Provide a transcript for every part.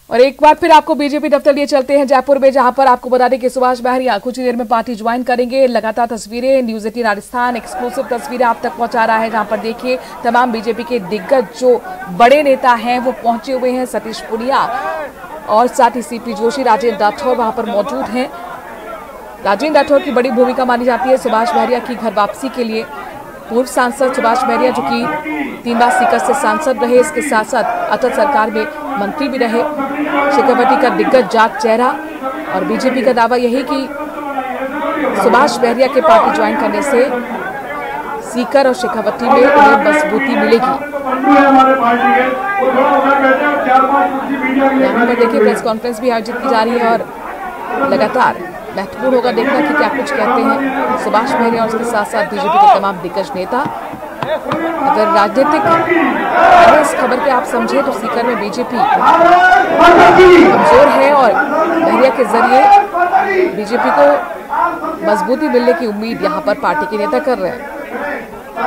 और एक बार फिर आपको बीजेपी दफ्तर लिए चलते हैं जयपुर में, जहां पर आपको बता दें कि सुभाष बहरिया कुछ ही देर में पार्टी ज्वाइन करेंगे। लगातार तस्वीरें न्यूज 18 राजस्थान एक्सक्लूसिव तस्वीरें आप तक पहुंचा रहा है, जहां पर देखिए तमाम बीजेपी के दिग्गज जो बड़े नेता हैं वो पहुंचे हुए हैं। सतीश पुनिया और साथ ही सीपी जोशी, राजेंद्र राठौर वहां पर मौजूद हैं। राजेंद्र राठौर की बड़ी भूमिका मानी जाती है सुभाष बहरिया की घर वापसी के लिए। पूर्व सांसद सुभाष बहरिया जो कि 3 बार सीकर से सांसद रहे, इसके साथ साथ अटल सरकार में मंत्री भी रहे, शेखावटी का दिग्गज जाट चेहरा। और बीजेपी का दावा यही कि सुभाष बहरिया के पार्टी ज्वाइन करने से सीकर और शेखावटी में उन्हें मजबूती मिलेगी। यहाँ पर देखिए प्रेस कॉन्फ्रेंस भी आयोजित की जा रही है और लगातार महत्वपूर्ण होगा देखना कि क्या कुछ कहते हैं सुभाष बहरिया और उसके साथ साथ बीजेपी के तमाम दिग्गज नेता। अगर राजनीतिक इस खबर के आप समझे तो सीकर में बीजेपी कमजोर है और बहरिया के जरिए बीजेपी को मजबूती मिलने की उम्मीद यहां पर पार्टी के नेता कर रहे हैं।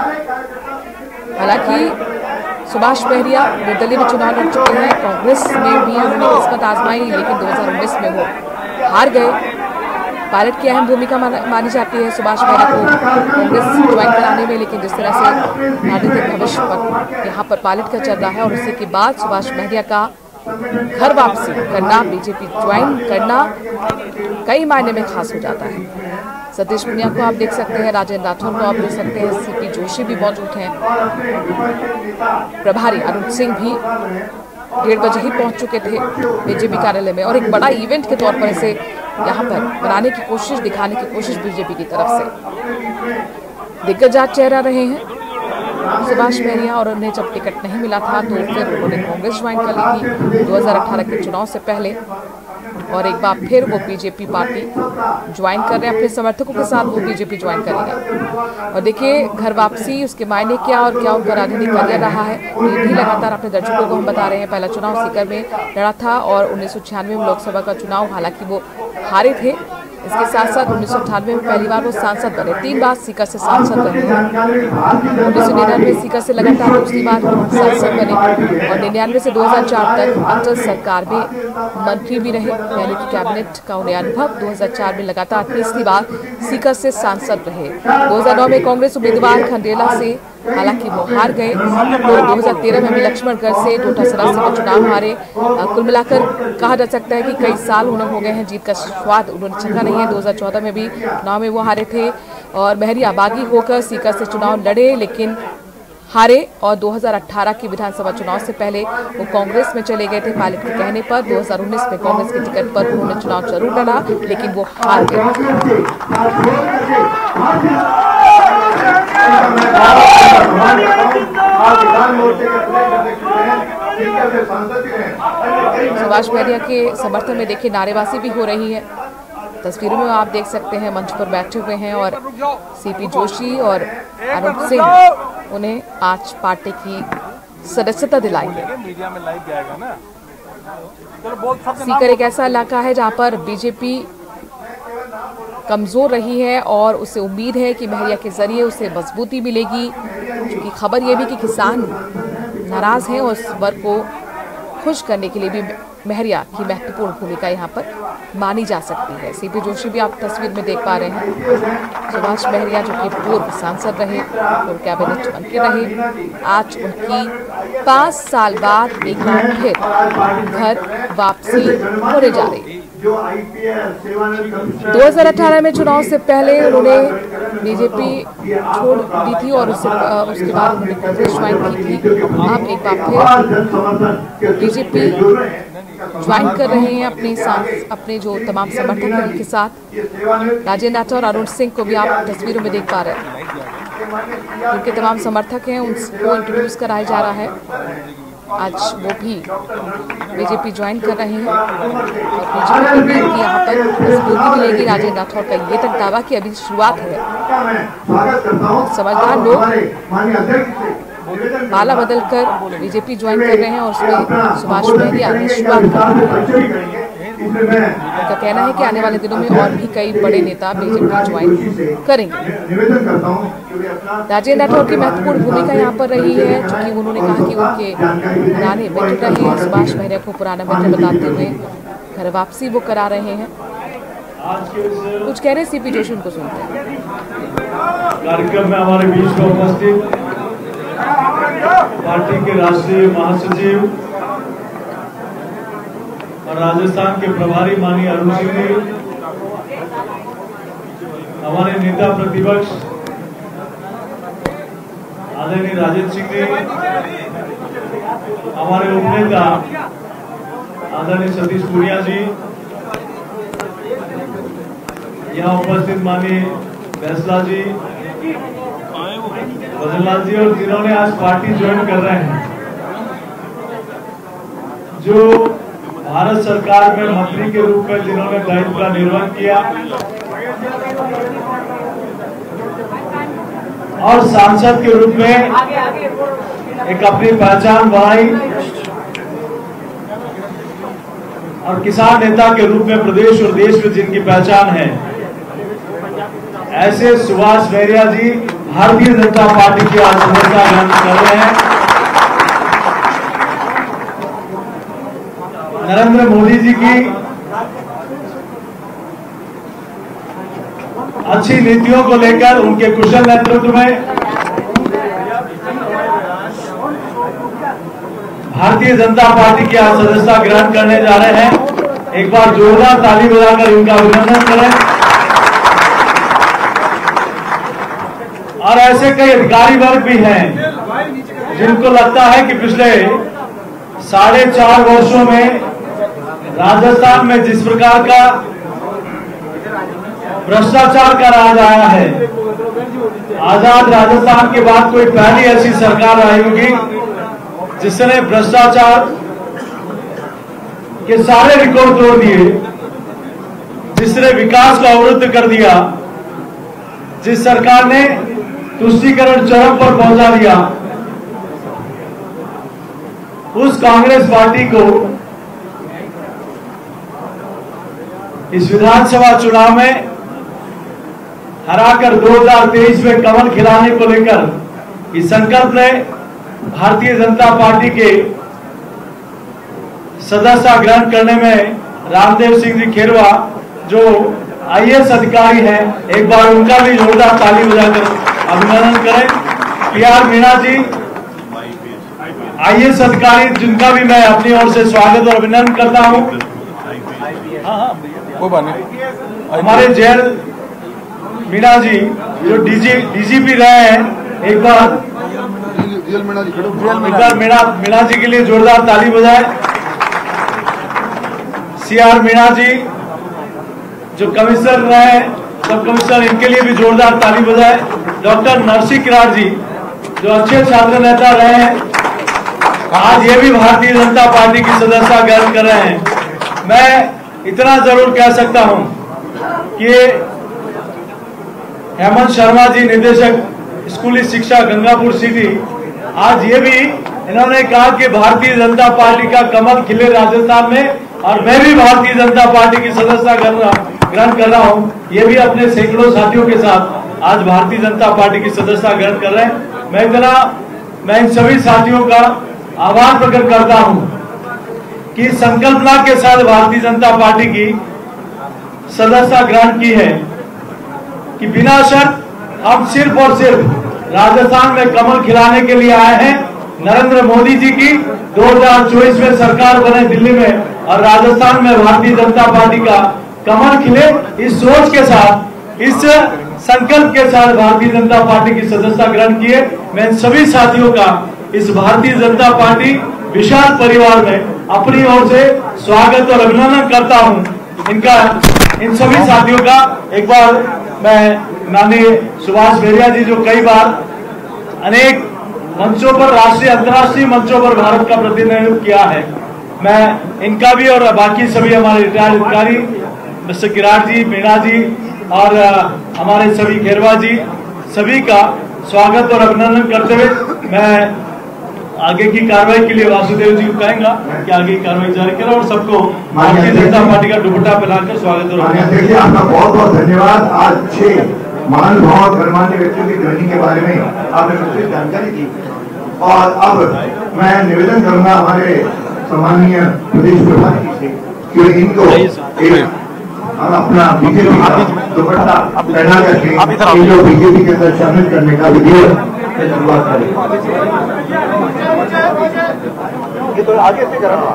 हालांकि सुभाष बहरिया निर्दलीय में चुनाव लड़ चुके हैं, कांग्रेस में भी उन्होंने किस्मत आजमाई, लेकिन 2019 में वो हार गए। पायलट की अहम भूमिका मानी जाती है सुभाष बहरिया को कांग्रेस ज्वाइन कराने में, लेकिन जिस तरह से राजनीतिक भविष्य पर यहाँ पर पायलट का चल रहा है और उसी के बाद सुभाष बहरिया का घर वापसी करना, बीजेपी ज्वाइन करना कई मायने में खास हो जाता है। सतीश पुनिया को आप देख सकते हैं, राजेंद्र राठौर को आप देख सकते हैं, सीपी जोशी भी मौजूद हैं, प्रभारी अरुण सिंह भी 1:30 बजे ही पहुंच चुके थे बीजेपी कार्यालय में। और एक बड़ा इवेंट के तौर पर इसे यहाँ पर बनाने की कोशिश, दिखाने की कोशिश बीजेपी की तरफ से। दिग्गज जाट चेहरा रहे हैं सुभाष बहरिया और उन्हें जब टिकट नहीं मिला था तो फिर उन्होंने कांग्रेस ज्वाइन कर ली थी 2018 के चुनाव से पहले, और एक बार फिर वो बीजेपी पार्टी ज्वाइन कर रहे हैं। अपने समर्थकों के साथ वो बीजेपी ज्वाइन करेंगे। और देखिए घर वापसी, उसके मायने क्या और क्या उनका राजनीतिक करियर रहा है, ये भी लगातार अपने दर्शकों को हम बता रहे हैं। पहला चुनाव सीकर में लड़ा था और 1996 में लोकसभा का चुनाव, हालांकि वो हारे थे। इसके साथ साथ 1998 में पहली बार वो सांसद बने, 3 बार सीकर से सांसद रहे। 1999 सीकर से लगातार दूसरी बार सांसद बने और 99 से 2004 तक अटल सरकार में मंत्री भी रहे, यानी कि कैबिनेट का उन्हें अनुभव। 2004 में लगातार तीसरी बार सीकर से सांसद रहे। 2009 में कांग्रेस उम्मीदवार खंडेला से हालांकि वो हार गए, तो 2013 में भी लक्ष्मणगढ़ से डोटा सरासी का चुनाव हारे। कुल मिलाकर कहा जा सकता है कि कई साल उन्हें हो गए हैं, जीत का स्वाद उन्होंने चखा नहीं है। 2014 में भी चुनाव में वो हारे थे और बहरिया बागी होकर सीकर से चुनाव लड़े लेकिन हारे। और 2018 की विधानसभा चुनाव से पहले वो कांग्रेस में चले गए थे पायलट के कहने पर। 2019 में कांग्रेस के टिकट पर उन्होंने चुनाव जरूर लड़ा लेकिन वो हार गए। सुभाष बहरिया के समर्थन में देखिए नारेबाजी भी हो रही है। तस्वीरों में आप देख सकते हैं मंच पर बैठे हुए हैं और सीपी जोशी और अरुण सिंह उन्हें आज पार्टी की सदस्यता दिलाएंगे। सीकर एक ऐसा इलाका है जहां पर बीजेपी कमजोर रही है और उसे उम्मीद है कि बहरिया के जरिए उसे मजबूती मिलेगी, क्योंकि खबर यह भी कि किसान नाराज हैं और उस वर्ग को खुश करने के लिए भी बहरिया की महत्वपूर्ण भूमिका यहाँ पर मानी जा सकती है। सीपी जोशी भी आप तस्वीर में देख पा रहे हैं। सुभाष बहरिया जो कि पूर्व सांसद रहे और कैबिनेट मंत्री रहे, आज उनकी 5 साल बाद एक बार फिर घर वापसी होने जा रही है। 2018 में चुनाव से पहले उन्होंने बीजेपी छोड़ दी थी और उसके बाद उन्होंने कांग्रेस ज्वाइन की थी। आप एक बार फिर बीजेपी ज्वाइन कर रहे हैं अपने जो तमाम समर्थक हैं उनके साथ। राजेंद्र राठौर और अरुण सिंह को भी आप तस्वीरों में देख पा रहे हैं, उनके तमाम समर्थक हैं, उनको इंट्रोड्यूस कराया जा रहा है। आज वो भी बीजेपी ज्वाइन कर रहे हैं और बीजेपी की यहाँ पर मजबूती मिलेगी। राजेंद्र राठौर का ये तक दावा कि अभी शुरुआत है, समझदार लोग माला बदलकर बीजेपी ज्वाइन कर रहे हैं और उसमें सुभाष बहरिया ने शुरुआत कर दी है। उनका कहना है कि आने वाले दिनों में और भी कई बड़े नेता बीजेपी ज्वाइन करेंगे। राजेंद्र राठौर की महत्वपूर्ण भूमिका यहाँ पर रही है, चूंकि उन्होंने कहा कि उनके पुराने मित्र रहे सुभाष महरिया को पुराना मित्र बताते हुए घर वापसी वो करा रहे हैं। कुछ कह रहे सीपी जोशी, उनको सुनते हैं। कार्यक्रम में हमारे बीच में उपस्थित पार्टी के राष्ट्रीय महासचिव और राजस्थान के प्रभारी माननीय अरुण सिंह जी, हमारे नेता प्रतिपक्ष आदरणीय राजेंद्र सिंह जी, हमारे उपनेता आदरणीय सतीश पूनिया जी, यहाँ उपस्थित माननीय फैसला जी, भजनलाल जी और जिन्होंने आज पार्टी ज्वाइन कर रहे हैं, जो भारत सरकार में मंत्री के रूप में जिन्होंने दायित्व का निर्वहन किया और सांसद के रूप में एक अपनी पहचान बनाई और किसान नेता के रूप में प्रदेश और देश में जिनकी पहचान है, ऐसे सुभाष महरिया जी भारतीय जनता पार्टी की आज सदस्यता ग्रहण कर रहे हैं। नरेंद्र मोदी जी की अच्छी नीतियों को लेकर उनके कुशल नेतृत्व में भारतीय जनता पार्टी की आज सदस्यता ग्रहण करने जा रहे हैं। एक बार जोरदार ताली बजाकर इनका अभिनंदन करें। और ऐसे कई अधिकारी वर्ग भी हैं जिनको लगता है कि पिछले 4.5 वर्षों में राजस्थान में जिस प्रकार का भ्रष्टाचार का राज आया है, आजाद राजस्थान के बाद कोई पहली ऐसी सरकार आई होगी जिसने भ्रष्टाचार के सारे रिकॉर्ड तोड़ दिए, जिसने विकास को अवरुद्ध कर दिया, जिस सरकार ने तुष्टीकरण चरम पर पहुंचा दिया, उस कांग्रेस पार्टी को इस विधानसभा चुनाव में हराकर 2023 में कमल खिलाने को लेकर इस संकल्प ने भारतीय जनता पार्टी के सदस्यता ग्रहण करने में रामदेव सिंह जी खेरवा जो IAS अधिकारी हैं, एक बार उनका भी जोरदार ताली बजाकर अभिनंदन करें। PR मीणा जी IAS अधिकारी, जिनका भी मैं अपनी ओर से स्वागत और अभिनंदन करता हूं। हमारे जेल मीणा जी जो DGP रहे हैं, एक बार मीणा जी के लिए जोरदार ताली बजाएं। CR मीणा जी जो कमिश्नर रहे हैं, सब कमिश्नर, इनके लिए भी जोरदार ताली बजाएं। डॉक्टर नरसी किरार जी जो अच्छे छात्र नेता रहे हैं, आज ये भी भारतीय जनता पार्टी की सदस्यता ग्रहण कर रहे हैं। मैं इतना जरूर कह सकता हूं कि हेमंत शर्मा जी, निदेशक स्कूली शिक्षा गंगापुर सिटी, आज ये भी इन्होंने कहा कि भारतीय जनता पार्टी का कमल खिले राजस्थान में, और मैं भी भारतीय जनता पार्टी की सदस्यता ग्रहण कर रहा हूं। ये भी अपने सैकड़ों साथियों के साथ आज भारतीय जनता पार्टी की सदस्यता ग्रहण कर रहे हैं। मैं इन सभी साथियों का आभार प्रकट करता हूं कि संकल्पना के साथ भारतीय जनता पार्टी की सदस्यता ग्रहण की है कि बिना शर्त हम सिर्फ और सिर्फ राजस्थान में कमल खिलाने के लिए आए हैं। नरेंद्र मोदी जी की 2024 में सरकार बने दिल्ली में, और राजस्थान में भारतीय जनता पार्टी का कमल खिले, इस सोच के साथ, इस संकल्प के साथ भारतीय जनता पार्टी की सदस्यता ग्रहण किए। मैं इन सभी साथियों का इस भारतीय जनता पार्टी विशाल परिवार में अपनी ओर से स्वागत और अभिनंदन करता हूं। इन सभी साथियों का एक बार मैं माननीय सुभाष महरिया जी जो कई बार अनेक मंचों पर, राष्ट्रीय अंतर्राष्ट्रीय मंचों पर भारत का प्रतिनिधित्व किया है, मैं इनका भी और बाकी सभी हमारे रिटायर्ड अधिकारी मिस्टर किरार जी, मीणा जी और हमारे सभी खेरवा जी, सभी का स्वागत और अभिनंदन करते हुए मैं आगे की कार्रवाई के लिए वासुदेव जी को कहेंगा कि आगे की कार्रवाई जारी करें और सबको भारतीय जनता पार्टी का दुपट्टा पहनाकर स्वागत करें। देखिए, आपका बहुत बहुत धन्यवाद। आज 6 महानुभाव गणमान्य व्यक्तियों की जर्नी के बारे में आपने विस्तृत जानकारी दी और अब मैं निवेदन करूंगा हमारे सम्माननीय प्रदेश प्रभारी से कि इनको अपना बीजेपी का दुपट्टा पहना करके इनको बीजेपी के अंदर शामिल करने का विधिवत शुरुआत करें। ये तो आगे से करा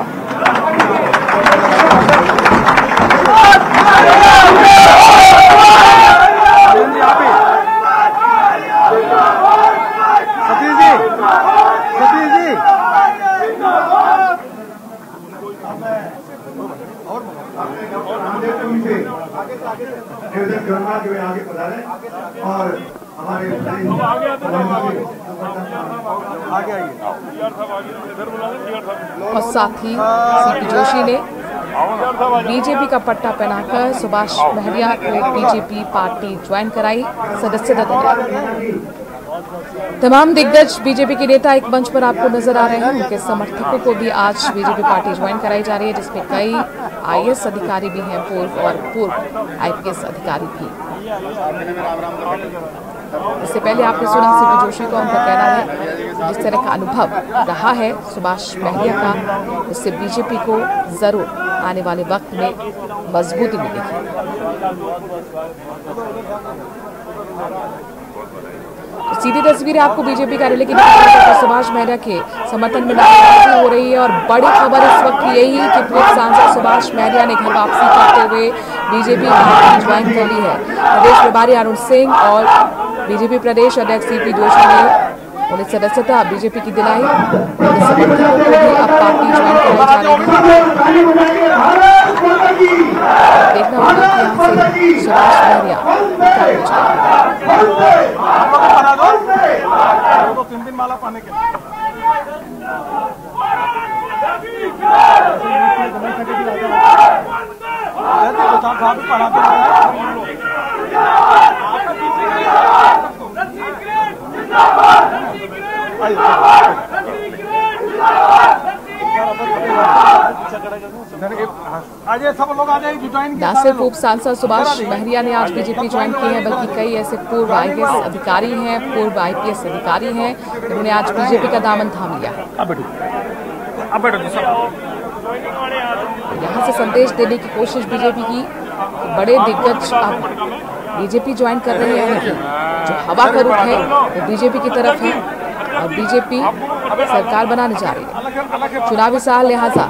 आगे पधारे और हमारे और साथ ही सीपी जोशी ने बीजेपी का पट्टा पहनाकर सुभाष महरिया को बीजेपी पार्टी ज्वाइन कराई, सदस्यता दिलाई। तमाम दिग्गज बीजेपी के नेता एक मंच पर आपको नजर आ रहे हैं। उनके समर्थकों को भी आज बीजेपी पार्टी ज्वाइन कराई जा रही है, जिसमें कई आईएएस अधिकारी भी हैं, पूर्व आईपीएस अधिकारी भी। इससे पहले आपने सुना सीपी जोशी का, उनका कहना है जिस तरह का अनुभव रहा है सुभाष महरिया का, इससे बीजेपी को जरूर आने वाले वक्त में मजबूती मिलेगी। सीधी तस्वीरें आपको बीजेपी कार्यालय की सुभाष महरिया के समर्थन में नारेबाजी हो रही है और बड़ी खबर इस वक्त यही कि पूर्व सांसद सुभाष महरिया ने घर वापसी करते हुए बीजेपी पार्टी ज्वाइन कर ली है। प्रदेश प्रभारी अरुण सिंह और बीजेपी प्रदेश अध्यक्ष सीपी जोशी ने उन्हें सदस्यता बीजेपी की दिलाई। समर्थकों को भी अब पार्टी ज्वाइन कराई जा रही है। देखना होगा कि यहाँ से सुभाष महरिया न सिर्फ उप सांसद सुभाष महरिया ने आज बीजेपी ज्वाइन की है, बल्कि कई ऐसे पूर्व आईएएस अधिकारी हैं, पूर्व आईपीएस अधिकारी हैं, जिन्होंने आज बीजेपी का दामन थाम लिया। यहाँ से संदेश देने की कोशिश बीजेपी की कि बड़े दिग्गज अब बीजेपी ज्वाइन कर रहे हैं, लेकिन जो हवा का रुख है वो बीजेपी की तरफ है और बीजेपी सरकार बनाने जा रही है। चुनावी साल लिहाजा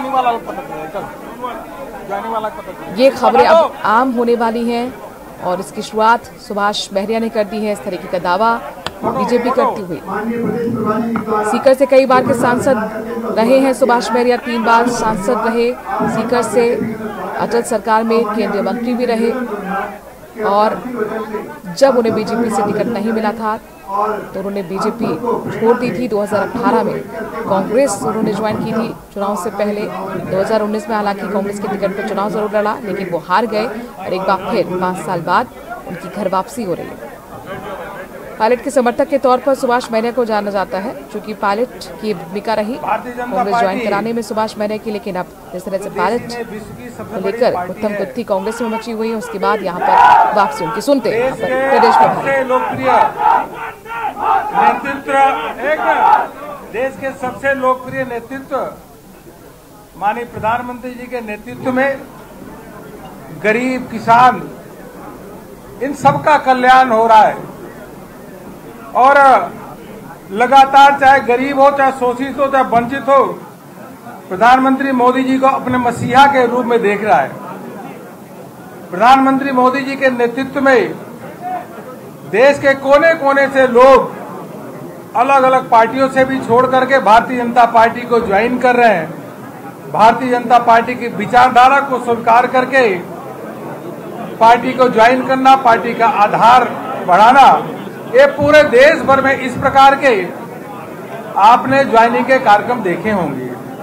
ये खबरें अब आम होने वाली हैं और इसकी शुरुआत सुभाष महरिया ने कर दी है। इस तरीके का दावा बीजेपी करती हुई। सीकर से कई बार के सांसद रहे हैं सुभाष महरिया, 3 बार सांसद रहे सीकर से, अटल सरकार में केंद्रीय मंत्री भी रहे और जब उन्हें बीजेपी से टिकट नहीं मिला था तो उन्होंने बीजेपी छोड़ दी थी। 2018 में कांग्रेस उन्होंने ज्वाइन की थी चुनाव से पहले। 2019 में हालांकि कांग्रेस के टिकट पर चुनाव जरूर लड़ा, लेकिन वो हार गए और एक बार फिर 5 साल बाद उनकी घर वापसी हो रही है। पायलट के समर्थक के तौर पर सुभाष महरिया को जाना जाता है, चूंकि पायलट की भूमिका रही कांग्रेस ज्वाइन कराने में सुभाष महरिया की, लेकिन अब जिस तरह से पायलट को लेकर उत्तम कुत्ती कांग्रेस में मची हुई है, उसके बाद यहाँ पर वापसी उनकी सुनते हैं प्रदेश प्रभारी। नेतृत्व देश के सबसे लोकप्रिय नेतृत्व माननीय प्रधानमंत्री जी के नेतृत्व में गरीब, किसान, इन सबका कल्याण हो रहा है और लगातार चाहे गरीब हो, चाहे शोषित हो, चाहे वंचित हो, प्रधानमंत्री मोदी जी को अपने मसीहा के रूप में देख रहा है। प्रधानमंत्री मोदी जी के नेतृत्व में देश के कोने कोने से लोग अलग अलग पार्टियों से भी छोड़ करके भारतीय जनता पार्टी को ज्वाइन कर रहे हैं। भारतीय जनता पार्टी की विचारधारा को स्वीकार करके पार्टी को ज्वाइन करना, पार्टी का आधार बढ़ाना, ये पूरे देश भर में इस प्रकार के आपने ज्वाइनिंग के कार्यक्रम देखे होंगे।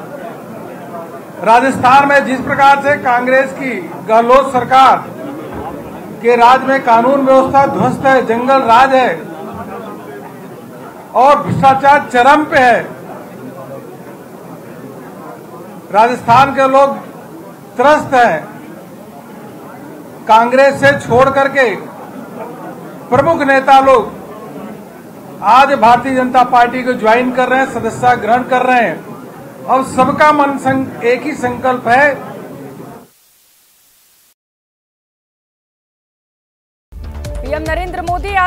राजस्थान में जिस प्रकार से कांग्रेस की गहलोत सरकार के राज में कानून व्यवस्था ध्वस्त है, जंगल राज है और भ्रष्टाचार चरम पे है, राजस्थान के लोग त्रस्त हैं। कांग्रेस से छोड़ करके प्रमुख नेता लोग आज भारतीय जनता पार्टी को ज्वाइन कर रहे हैं, सदस्यता ग्रहण कर रहे हैं। अब सबका मन एक ही संकल्प है। पीएम नरेंद्र मोदी